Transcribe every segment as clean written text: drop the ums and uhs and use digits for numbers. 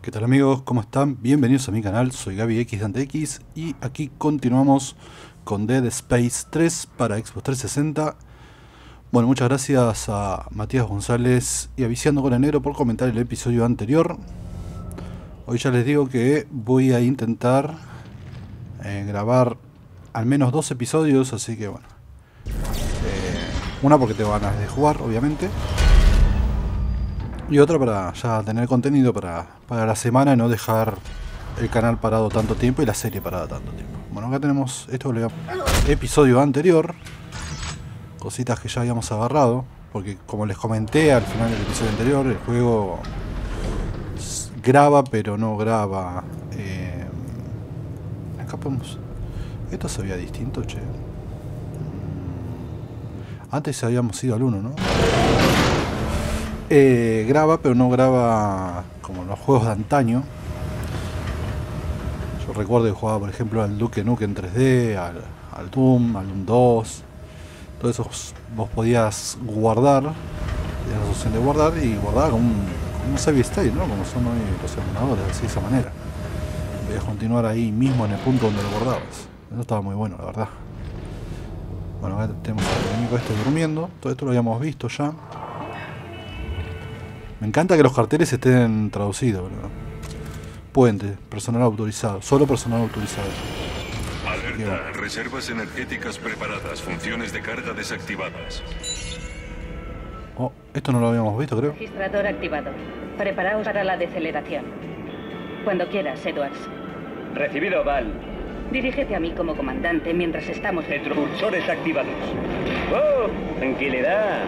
¿Qué tal amigos? ¿Cómo están? Bienvenidos a mi canal, soy Gaby X Dante X y aquí continuamos con Dead Space 3 para Xbox 360. Bueno, muchas gracias a Matías González y a Viciando con el Negro por comentar el episodio anterior. Hoy ya les digo que voy a intentar grabar al menos 2 episodios, así que bueno. Una porque tengo ganas de jugar, obviamente. Y otra para ya tener contenido para la semana y no dejar el canal parado tanto tiempo y la serie parada tanto tiempo. Bueno, acá tenemos esto, episodio anterior. Cositas que ya habíamos agarrado. Porque como les comenté al final del episodio anterior, el juego graba pero no graba. Acá podemos... Esto se veía distinto, che. Antes habíamos ido al 1, ¿no? Graba, pero no graba como los juegos de antaño. Yo recuerdo que jugaba, por ejemplo, al Duke Nukem 3D, al Doom, al Doom 2. Todo eso vos podías guardar, tenías la opción de guardar y guardar como un save state, ¿no? Como son hoy los emuladores, así de esa manera. Podías continuar ahí mismo en el punto donde lo guardabas. Eso estaba muy bueno, la verdad. Bueno, acá tenemos al enemigo este durmiendo. Todo esto lo habíamos visto ya. Me encanta que los carteles estén traducidos, ¿verdad? Puente, personal autorizado, solo personal autorizado. Alerta, reservas energéticas preparadas, funciones de carga desactivadas. Oh, esto no lo habíamos visto, creo. Registrador activado. Preparaos para la deceleración. Cuando quieras, Edwards. Recibido, Val. Dirígete a mí como comandante mientras estamos... Propulsores activados. ¡Oh! ¡Tranquilidad!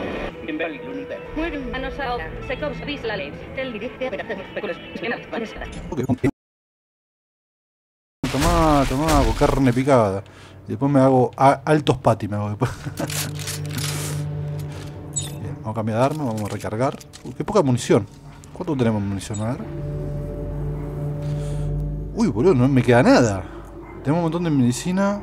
Manos ahora. Secos Bislales. El dirige Tomá, con carne picada. Y después me hago altos patis, me hago después. Bien, vamos a cambiar de arma, vamos a recargar. Qué poca munición. ¿Cuánto tenemos de munición? A ver. Uy, boludo, no me queda nada. Tenemos un montón de medicina.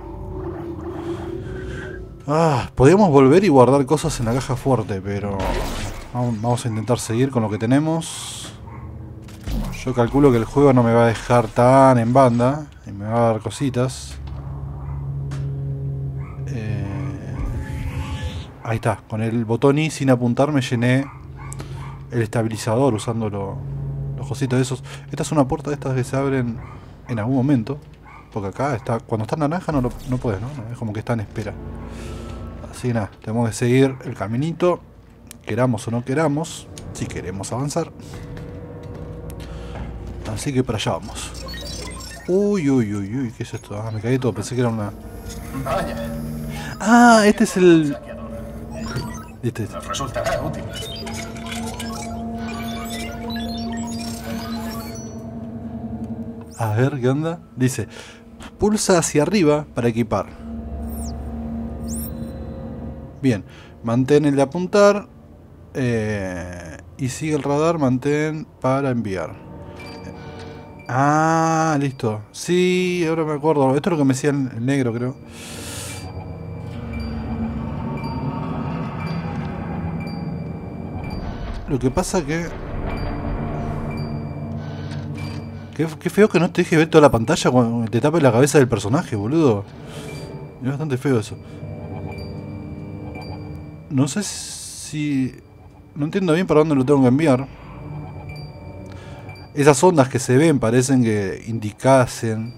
Podríamos volver y guardar cosas en la caja fuerte, pero vamos a intentar seguir con lo que tenemos. Yo calculo que el juego no me va a dejar tan en banda y me va a dar cositas. Ahí está, con el botón I sin apuntar me llené el estabilizador usando los cositos de esos. Esta es una puerta de estas que se abren en algún momento. Porque acá está, cuando está naranja no puedes, ¿no? Es como que está en espera. Así que nada, tenemos que seguir el caminito, queramos o no queramos, si queremos avanzar. Así que para allá vamos. Uy, ¿qué es esto? Me caí todo, pensé que era una... Vaya. Este es el... Este. Nos resultará útil. A ver, ¿qué onda? Dice, pulsa hacia arriba para equipar. Bien, mantén el de apuntar y sigue el radar, mantén para enviar. Listo. Sí, ahora me acuerdo. Esto es lo que me decía el negro, creo. Lo que pasa que... Qué feo que no te deje ver toda la pantalla cuando te tape la cabeza del personaje, boludo. Es bastante feo eso. No sé si... No entiendo bien para dónde lo tengo que enviar. Esas ondas que se ven parecen que indicasen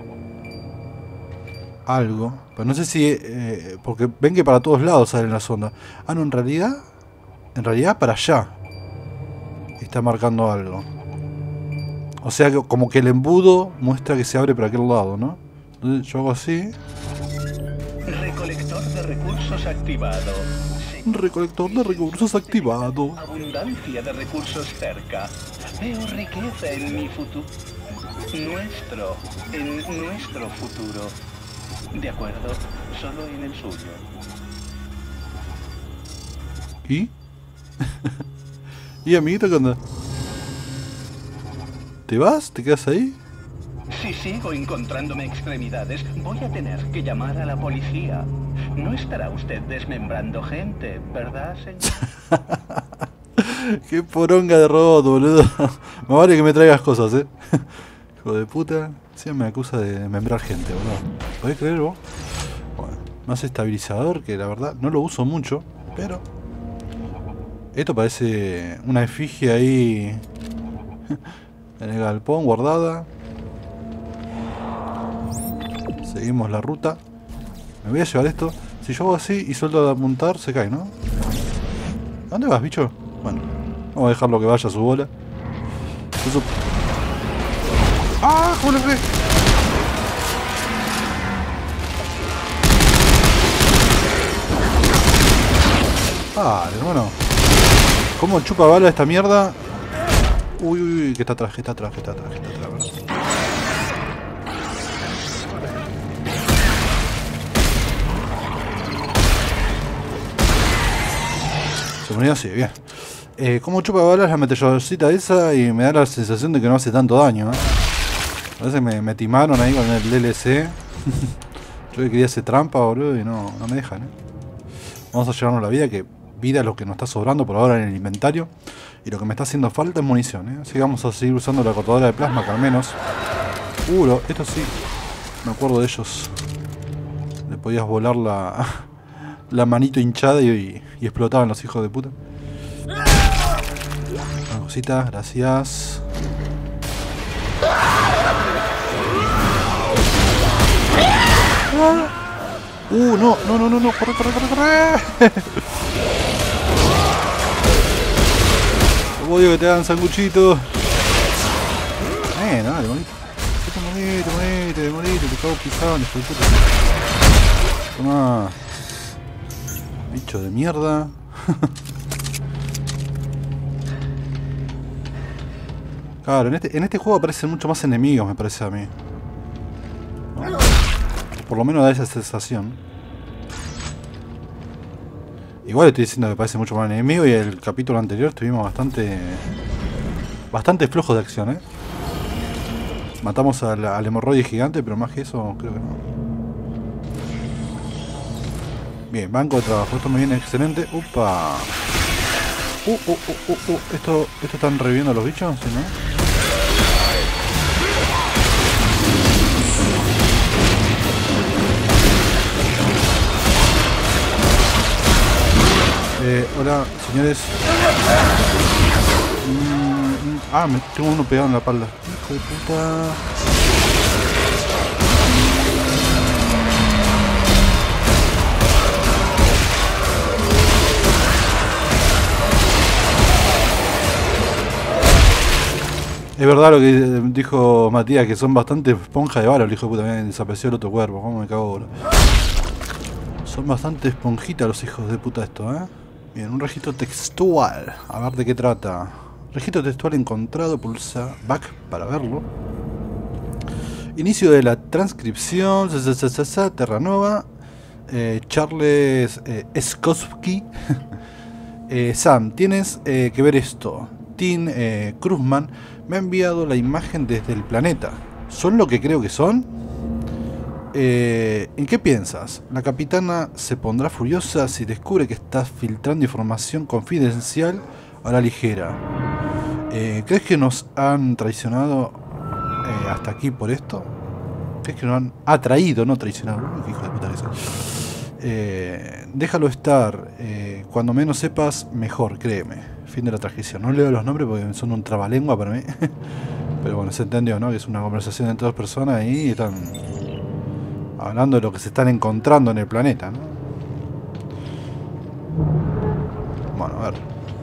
algo. Pero no sé si... porque ven que para todos lados salen las ondas. No, en realidad... En realidad para allá. Está marcando algo. O sea, que como que el embudo muestra que se abre para aquel lado, ¿no? Entonces yo hago así. Recolector de recursos activado. Recolector de recursos activado. Abundancia de recursos cerca. Veo riqueza en mi futuro. En nuestro futuro. De acuerdo, solo en el suyo. ¿Y? ¿Y amiguito qué onda? ¿Te vas? ¿Te quedas ahí? Si sigo encontrándome extremidades, voy a tener que llamar a la policía. No estará usted desmembrando gente, ¿verdad, señor? Qué poronga de robot, boludo. Me vale que me traigas cosas, Hijo de puta. Siempre me acusa de membrar gente, boludo. ¿Podés creer vos? Bueno, más estabilizador, que la verdad no lo uso mucho, pero... Esto parece una efigie ahí... en el galpón, guardada. Seguimos la ruta. Me voy a llevar esto. Si yo hago así y suelto de apuntar, se cae, ¿no? ¿A dónde vas, bicho? Bueno, vamos a dejarlo que vaya a su bola. Eso... ¡Ah! ¿Cómo le pegué? Ah, hermano. ¿Cómo chupa bala esta mierda? Uy, uy, uy, que está atrás, que está atrás, que está atrás, que está atrás, ¿verdad? Se murió así, bien. Como chupa balas la metralladorcita esa y me da la sensación de que no hace tanto daño, A veces me timaron ahí con el DLC. Yo que quería hacer trampa, boludo, y no me dejan, Vamos a llevarnos la vida, que vida es lo que nos está sobrando por ahora en el inventario. Y lo que me está haciendo falta es munición, Así que vamos a seguir usando la cortadora de plasma, que al menos... esto sí, me acuerdo de ellos. Le podías volar la manito hinchada y explotaban los hijos de puta. Una cosita, gracias. No, corre. Odio que te hagan sanguchitos. Dale, bonito. Morite, te cago pisado, hijo de puta. Toma. Bicho de mierda. Claro, en este juego aparecen mucho más enemigos, me parece a mí. ¿No? Por lo menos da esa sensación. Igual estoy diciendo que parece mucho más enemigo, y el capítulo anterior estuvimos bastante flojos de acción, Matamos al hemorroide gigante, pero más que eso creo que no. Bien, banco de trabajo, esto me viene excelente. ¡Upa! ¿Esto están reviviendo a los bichos? ¿Sí, no? Hola, señores. Me tengo uno pegado en la espalda. Hijo de puta. Es verdad lo que dijo Matías, que son bastante esponja de bala, el hijo de puta. Me desapareció el otro cuerpo. ¿Cómo me cago, boludo? Son bastante esponjitas los hijos de puta esto, Bien, un registro textual. A ver de qué trata. Registro textual encontrado. Pulsa back para verlo. Inicio de la transcripción. Terranova. Charles Skowski. Sam, tienes que ver esto. Tim Cruzman me ha enviado la imagen desde el planeta. ¿Son lo que creo que son? ¿En qué piensas? La capitana se pondrá furiosa si descubre que estás filtrando información confidencial a la ligera. ¿Crees que nos han traicionado hasta aquí por esto? ¿Crees que nos han atraído, no traicionado? ¿Qué hijo de puta que es? Déjalo estar. Cuando menos sepas, mejor, créeme. Fin de la transcripción. No leo los nombres porque son un trabalengua para mí. Pero bueno, se entendió, ¿no? Que es una conversación entre dos personas y están hablando de lo que se están encontrando en el planeta, ¿no? Bueno, a ver.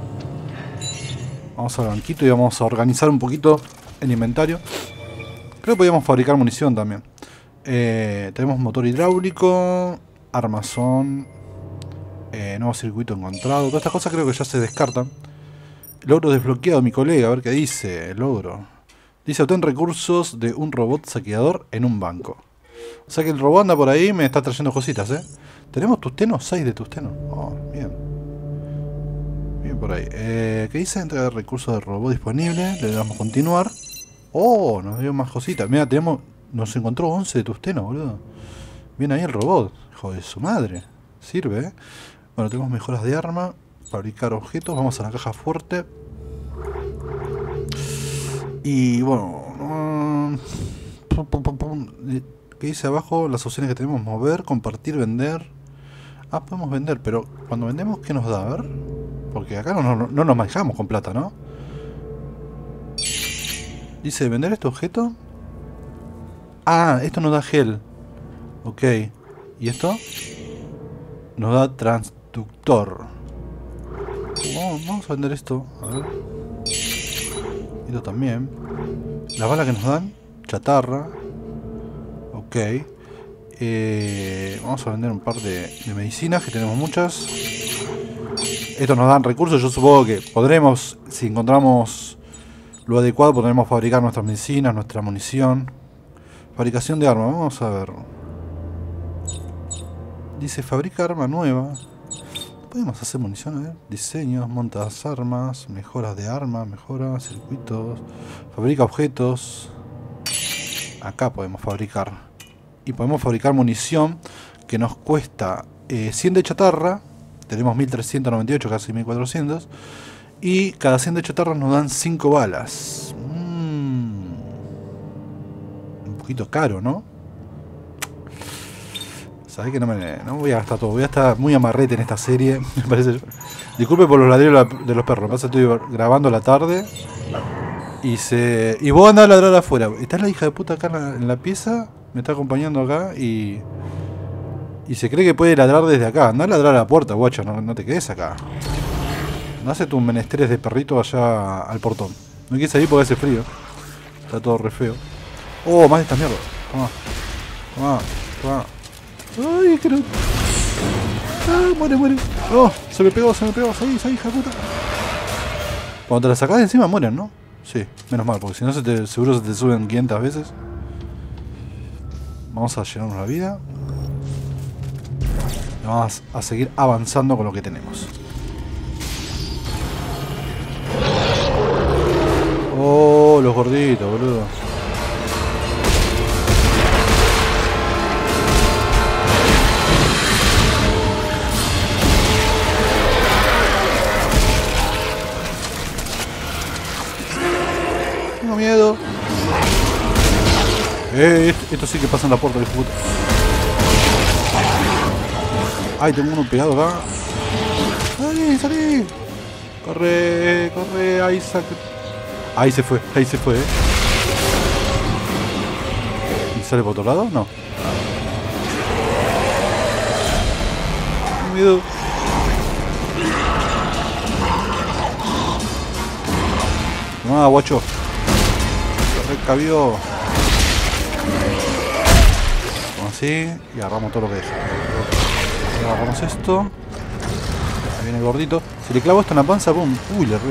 Vamos al banquito y vamos a organizar un poquito el inventario. Creo que podríamos fabricar munición también. Tenemos motor hidráulico, armazón, nuevo circuito encontrado. Todas estas cosas creo que ya se descartan. Logro desbloqueado, mi colega, a ver qué dice el logro. Dice: obtén recursos de un robot saqueador en un banco. O sea que el robot anda por ahí y me está trayendo cositas, ¿Tenemos tusteno? 6 de tusteno. Oh, bien. Bien por ahí. ¿Qué dice? Entrega de recursos de robot disponible. Le damos a continuar. Oh, nos dio más cositas. Mira, nos encontró 11 de tusteno, boludo. Viene ahí el robot. Hijo de su madre. Sirve, Bueno, tenemos mejoras de arma. Fabricar objetos. Vamos a la caja fuerte. Y bueno... ¿Qué dice abajo? Las opciones que tenemos: mover, compartir, vender. Ah, podemos vender, pero cuando vendemos, ¿qué nos da? A ver. Porque acá no nos manejamos con plata, ¿no? Dice, ¿vender este objeto? Ah, esto nos da gel. Ok. ¿Y esto? Nos da transductor. Vamos a vender esto. A ver. Esto también. Las balas que nos dan. Chatarra. Ok. Vamos a vender un par de medicinas, que tenemos muchas. Estos nos dan recursos. Yo supongo que podremos, si encontramos lo adecuado, podremos fabricar nuestras medicinas, nuestra munición. Fabricación de armas. Vamos a ver. Dice fabrica arma nueva. Podemos hacer munición, a ver. Diseños, montas armas, mejoras de armas, mejoras, circuitos. Fabrica objetos. Acá podemos fabricar. Y podemos fabricar munición que nos cuesta 100 de chatarra. Tenemos 1398, casi 1400. Y cada 100 de chatarra nos dan 5 balas. Un poquito caro, ¿no? Sabés que no voy a gastar todo. Voy a estar muy amarrete en esta serie. Me parece. Disculpe por los ladrillos de los perros. Pasa, estoy grabando a la tarde. Y vos andás a ladrar afuera. Está la hija de puta acá en la pieza. Me está acompañando acá y se cree que puede ladrar desde acá. Andá a ladrar a la puerta, guacho. No te quedes acá. No hace tus menesteres de perrito allá al portón. No quieres salir porque hace frío. Está todo re feo. Oh, más de estas mierdas. Toma. Ay, que no. Ah, muere. Oh, se me pegó. Salí, hija de puta. Cuando te la sacás de encima mueren, ¿no? Sí, menos mal, porque si no seguro se te suben 500 veces. Vamos a llenarnos la vida. Y vamos a seguir avanzando con lo que tenemos. Oh, los gorditos, boludo. Tengo miedo. Esto sí que pasa en la puerta de puta. Ay, tengo uno pegado acá. ¡Salí! Corre, Isaac. Ahí se fue, ¿Y sale por otro lado? No. Tengo miedo. No, guacho. Se recabió. Así, y agarramos todo lo que deja. Agarramos esto. Ahí viene el gordito. Si le clavo esto en la panza, ¡pum! Uy, le re.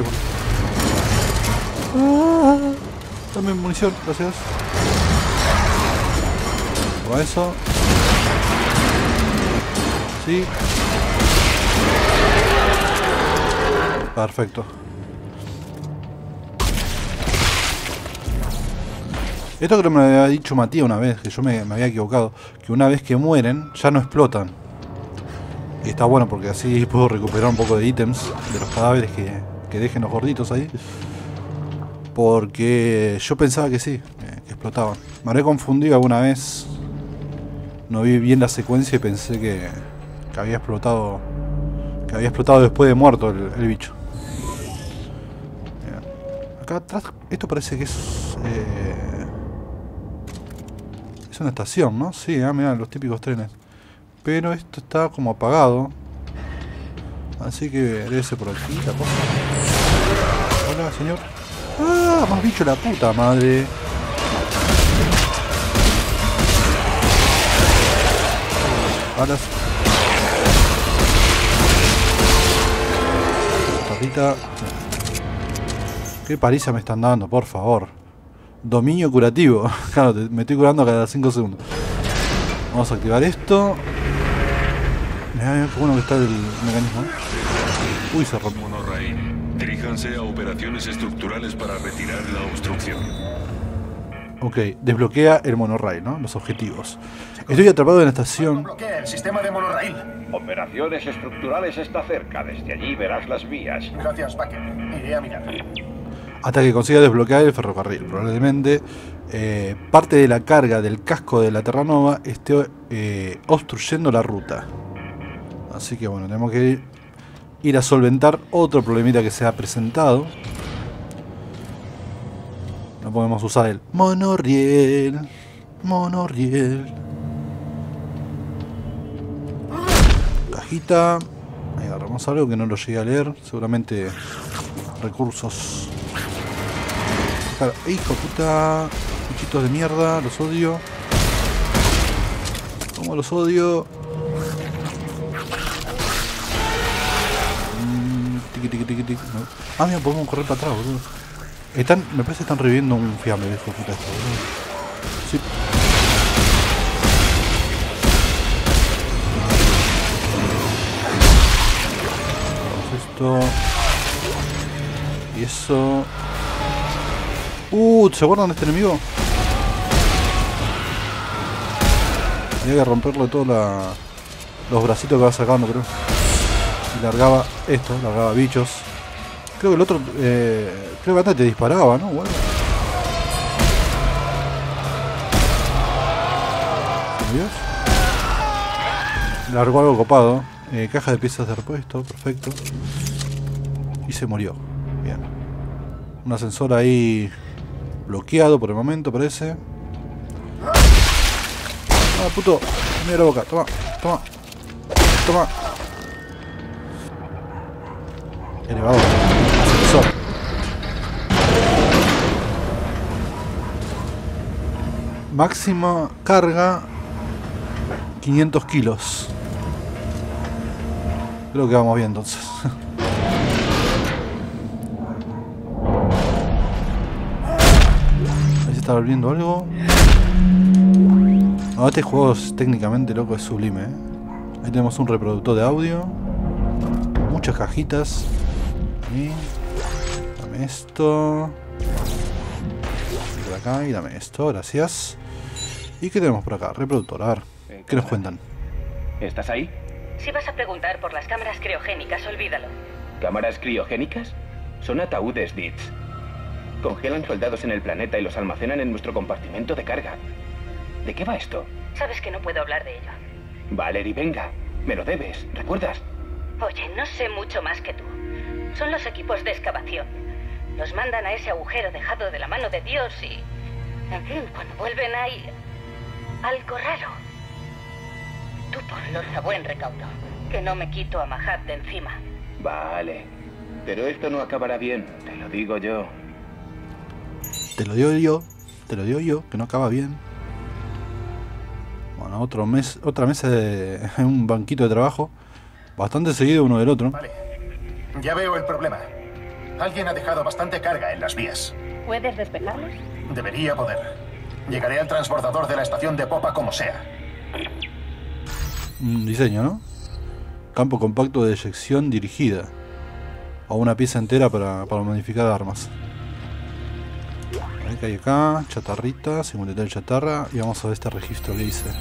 Dame munición, gracias. Toma eso. Sí. Perfecto. Esto creo que me lo había dicho Matías una vez, que yo me había equivocado. Que una vez que mueren, ya no explotan. Y está bueno porque así puedo recuperar un poco de ítems de los cadáveres que dejen los gorditos ahí. Porque yo pensaba que sí, que explotaban. Me habré confundido alguna vez. No vi bien la secuencia y pensé que había explotado. Que había explotado después de muerto el bicho. Bien. Acá atrás, esto parece que es... es una estación, ¿no? Sí, mirá, los típicos trenes. Pero esto está como apagado. Así que debe ser por aquí, la cosa. Hola, señor. ¡Ah! Más bicho la puta madre. Balas. Tatita. Qué paliza me están dando, por favor. Dominio curativo. Claro, me estoy curando cada 5 segundos. Vamos a activar esto. Mirá qué bueno que está el mecanismo. Uy, se rompió. Monorail, diríjanse a operaciones estructurales para retirar la obstrucción. Ok, desbloquea el monorail, ¿no? Los objetivos. Estoy atrapado en la estación. Bloquea el sistema de monorail. Operaciones estructurales está cerca. Desde allí verás las vías. Gracias, Baker. Iré a mirar. Hasta que consiga desbloquear el ferrocarril. Probablemente parte de la carga del casco de la Terranova esté obstruyendo la ruta. Así que bueno, tenemos que ir a solventar otro problemita que se ha presentado. No podemos usar el monorriel. Monorriel. Cajita. Ahí agarramos algo que no lo llegué a leer. Seguramente recursos. Hijo de puta. Bichitos de mierda. Los odio. ¿Cómo los odio? Tiki, tiki, tiki, tiki. No. Ah, mira, podemos correr para atrás, boludo. Me parece que están reviviendo un fiambre, hijo de puta esto, boludo. Sí. Esto y eso. ¿Se guardan de este enemigo? Había que romperle todos los bracitos que va sacando, creo. Y largaba esto, largaba bichos. Creo que el otro, creo que antes te disparaba, ¿no? Bueno. ¿Dios? Largó algo copado. Caja de piezas de repuesto, perfecto. Y se murió. Bien. Un ascensor ahí bloqueado por el momento, parece. Ah, puto. Mira la boca. Toma, toma. Toma. Elevador. Ascensor. Máxima carga 500 kilos. Creo que vamos bien entonces. Ahí se está volviendo algo. No, este juego es técnicamente, loco, es sublime, Ahí tenemos un reproductor de audio. Muchas cajitas. Y dame esto. Y por acá y dame esto, gracias. ¿Y qué tenemos por acá? Reproductor, a ver. ¿Qué nos cuentan? ¿Estás ahí? Si vas a preguntar por las cámaras criogénicas, olvídalo. ¿Cámaras criogénicas? Son ataúdes, Ditz. Congelan soldados en el planeta y los almacenan en nuestro compartimento de carga. ¿De qué va esto? Sabes que no puedo hablar de ello. Valerie, venga. Me lo debes, ¿recuerdas? Oye, no sé mucho más que tú. Son los equipos de excavación. Los mandan a ese agujero dejado de la mano de Dios y... En fin, cuando vuelven hay... algo raro. Tú ponlos a buen recaudo, que no me quito a Mahat de encima. Vale. Pero esto no acabará bien, te lo digo yo. Te lo digo yo, que no acaba bien. Bueno, otra mesa de un banquito de trabajo. Bastante seguido uno del otro. Vale. Ya veo el problema. Alguien ha dejado bastante carga en las vías. ¿Puedes despejarlos? Debería poder. Llegaré al transbordador de la estación de popa como sea. Un diseño, ¿no? Campo compacto de eyección dirigida. O una pieza entera para modificar armas. A ver qué hay acá. Chatarrita, simulator de chatarra. Y vamos a ver este registro que dice.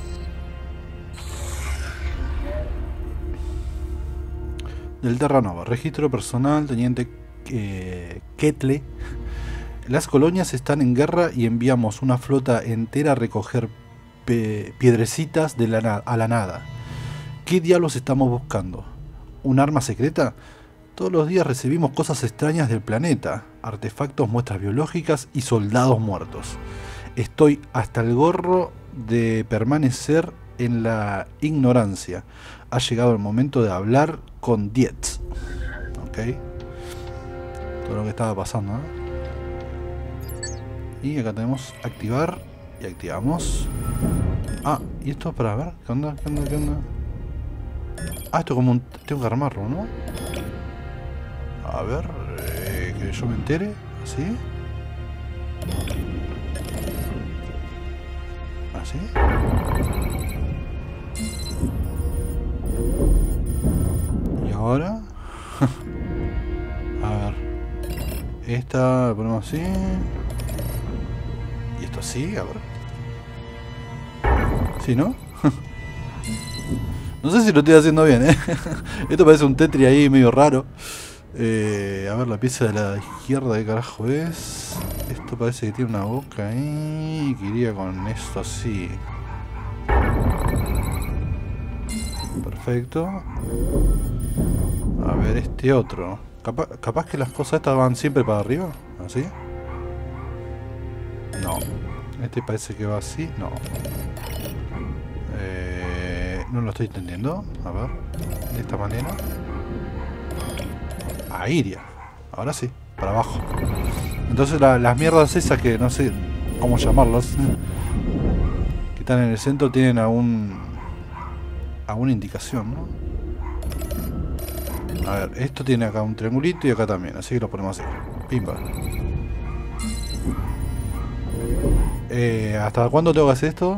Del Terranova. Registro personal, teniente Ketle. Las colonias están en guerra y enviamos una flota entera a recoger piedrecitas a la nada. ¿Qué diablos estamos buscando? ¿Un arma secreta? Todos los días recibimos cosas extrañas del planeta, artefactos, muestras biológicas y soldados muertos. Estoy hasta el gorro de permanecer en la ignorancia. Ha llegado el momento de hablar con Dietz. Ok. Todo lo que estaba pasando, Y acá tenemos activar. Y activamos. Ah, y esto es para ver. ¿Qué onda? ¿Qué onda? ¿Qué onda? Ah, esto como un... Tengo que armarlo, ¿no? A ver... que yo me entere. ¿Así? ¿Así? Y ahora... A ver... Esta la ponemos así... Y esto sí, a ver. Sí, ¿no? No sé si lo estoy haciendo bien, ¿eh? Esto parece un Tetris ahí medio raro. A ver, la pieza de la izquierda, ¿qué carajo es? Esto parece que tiene una boca ahí. Que iría con esto así. Perfecto. A ver, este otro. Capaz que las cosas estas van siempre para arriba. ¿Así? No. Este parece que va así. No. No lo estoy entendiendo. A ver. De esta manera. Ahí iría. Ahora sí. Para abajo. Entonces las mierdas esas que no sé cómo llamarlas. Que están en el centro tienen alguna indicación, ¿no? A ver, esto tiene acá un triangulito y acá también. Así que lo ponemos así. Pimba. ¿Hasta cuándo tengo que hacer esto?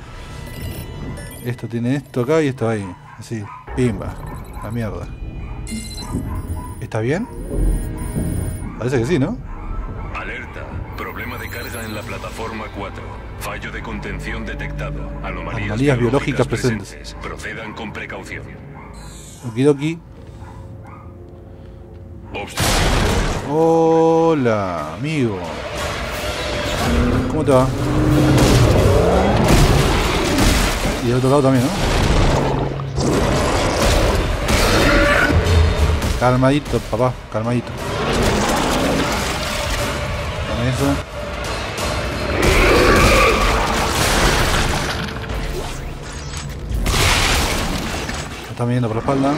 Esto tiene esto acá y esto ahí. Así, pimba. La mierda. ¿Está bien? Parece que sí, ¿no? Alerta. Problema de carga en la plataforma 4. Fallo de contención detectado. Anomalías biológicas presentes. Procedan con precaución. Okidoki. Hola, amigo. ¿Cómo te va? Y del otro lado también, ¿no? Calmadito, papá, calmadito. Con eso. Me están viendo por la espalda.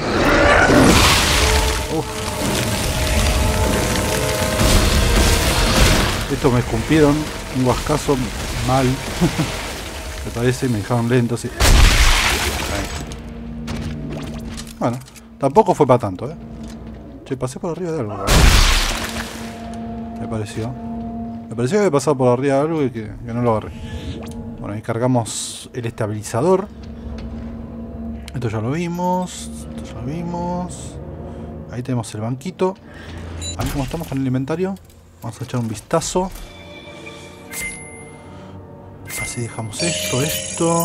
Estos me escupieron un guascazo mal. Me parece, me dejaron lento, sí. Ahí. Bueno, tampoco fue para tanto, ¿eh? Che, pasé por arriba de algo, ¿verdad? Me pareció que había pasado por arriba de algo y que no lo agarré. Bueno, ahí cargamos el estabilizador. Esto ya lo vimos. Esto ya lo vimos. Ahí tenemos el banquito. A ver cómo estamos con el inventario. Vamos a echar un vistazo. Así dejamos esto.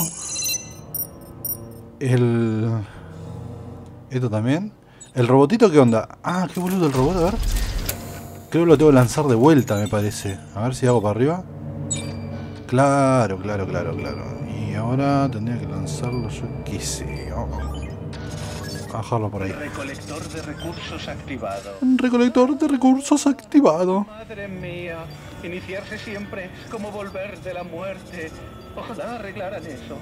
Esto también. ¿El robotito qué onda? Ah, qué boludo el robot, a ver. Creo que lo tengo que lanzar de vuelta, me parece. A ver si hago para arriba. Claro. Y ahora tendría que lanzarlo, yo qué sé. A bajarlo por ahí. Recolector de recursos activado. Un recolector de recursos activado. Madre mía. Iniciarse siempre es como volver de la muerte. Ojalá arreglaran eso.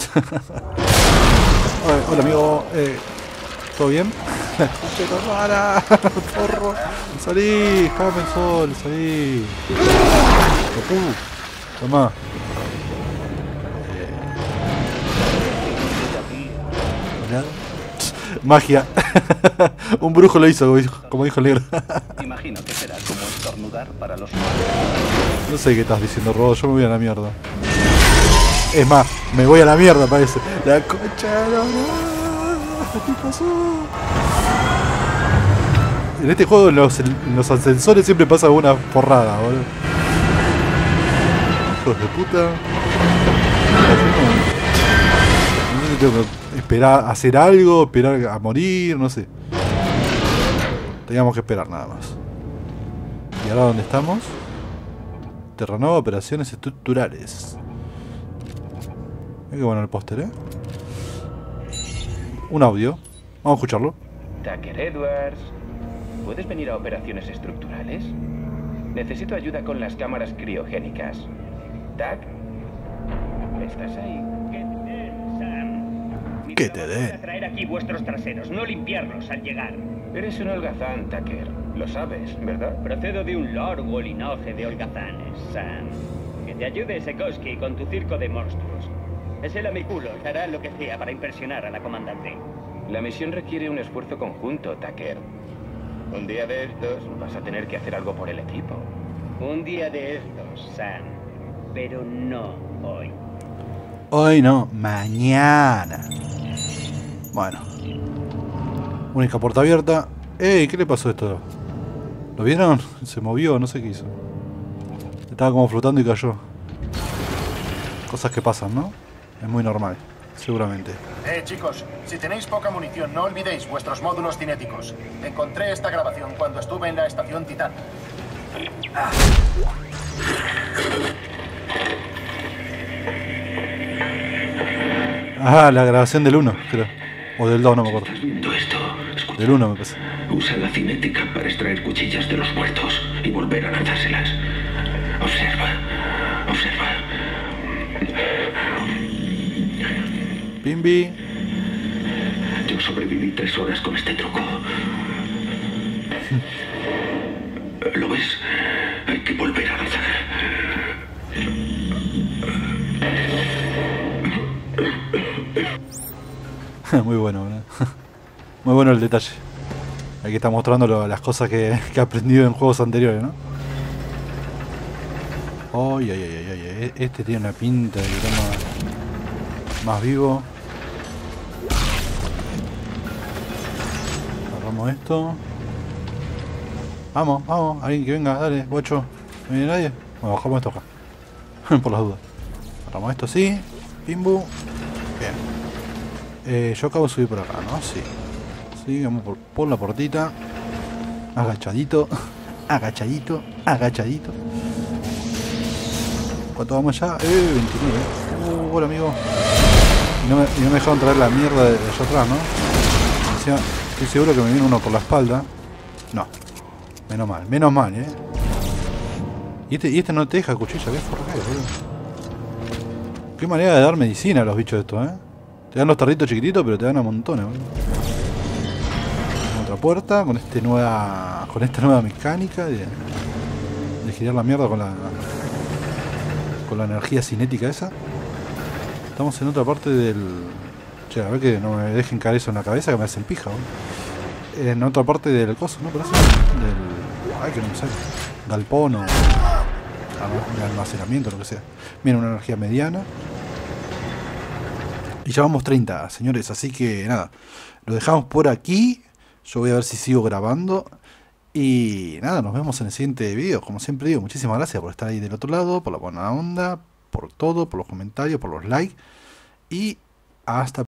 Hola amigo, ¿todo bien? ¡Che, rara! ¡Porro! ¡Salí! ¡Jágame el sol! ¡Salí! Tomá. Magia. Un brujo lo hizo, como dijo el negro. Imagino que será como estornudar para los... No sé qué estás diciendo, Robo. Yo me voy a la mierda. Es más, me voy a la mierda, parece. La concha de la... ¿Qué pasó? En este juego en los ascensores siempre pasa alguna porrada, boludo. Hijos de puta. No sé si tengo que esperar a hacer algo, esperar a morir, no sé. Teníamos que esperar nada más. ¿Y ahora dónde estamos? Terranova, operaciones estructurales. Qué bueno el póster, ¿eh? Un audio. Vamos a escucharlo. Tucker Edwards, ¿puedes venir a operaciones estructurales? Necesito ayuda con las cámaras criogénicas. Tuck, ¿estás ahí? Que te den. Para traer aquí vuestros traseros, no limpiarlos al llegar. Eres un holgazán, Tucker. Lo sabes, ¿verdad? Procedo de un largo linaje de holgazanes, Sam. Que te ayude Sekoski con tu circo de monstruos. Es el amiculo, hará lo que sea para impresionar a la comandante. La misión requiere un esfuerzo conjunto, Tucker. Un día de estos vas a tener que hacer algo por el equipo. Un día de estos, Sam. Pero no hoy. Hoy no, mañana. Bueno. Única puerta abierta. ¡Ey! ¿Qué le pasó a esto? ¿Lo vieron? Se movió, no sé qué hizo. Estaba como flotando y cayó. Cosas que pasan, ¿no? Es muy normal, seguramente. Chicos, si tenéis poca munición, no olvidéis vuestros módulos cinéticos. Encontré esta grabación cuando estuve en la estación Titán. Ah, la grabación del 1, creo. O del 2, no me acuerdo. ¿Estás viendo esto? Escucha. Del 1 me parece. Usa la cinética para extraer cuchillas de los muertos y volver a lanzárselas. Observa. Observa. Pimbi. Yo sobreviví 3 horas con este truco. ¿Lo ves? Hay que volver a lanzar. Muy bueno, ¿verdad? Muy bueno el detalle. Aquí está mostrando las cosas que ha aprendido en juegos anteriores, ¿no? Ay, ay, ay, ay, ay. Este tiene una pinta de que está más vivo. Agarramos esto. Vamos, vamos, alguien que venga, dale, bocho. ¿No viene nadie? Bueno, bajamos esto acá. Por las dudas. Agarramos esto así. Pimbu. Bien. Yo acabo de subir por acá, ¿no? Sí. Sí, vamos por la portita. Agachadito. Agachadito. Agachadito. ¿Cuánto vamos ya? 29. Hola, amigo. Y no me dejaron traer la mierda de allá atrás, ¿no? Encima, estoy seguro que me viene uno por la espalda. No. Menos mal, Y este no te deja cuchilla, qué forra, boludo. Qué manera de dar medicina a los bichos estos, Te dan los tarritos chiquititos, pero te dan a montones, boludo. Otra puerta con esta nueva mecánica de girar la mierda con la energía cinética esa. Estamos en otra parte del... Che, a ver que no me dejen caer eso en la cabeza, que me hacen pija, boludo. En otra parte del coso, ¿no? Parece del... Ay, que no me sale. Galpón o... de almacenamiento, lo que sea. Miren, una energía mediana. Y ya vamos 30, señores, así que nada, lo dejamos por aquí. Yo voy a ver si sigo grabando. Y nada, nos vemos en el siguiente video. Como siempre digo, muchísimas gracias por estar ahí del otro lado, por la buena onda, por todo, por los comentarios, por los likes. Y hasta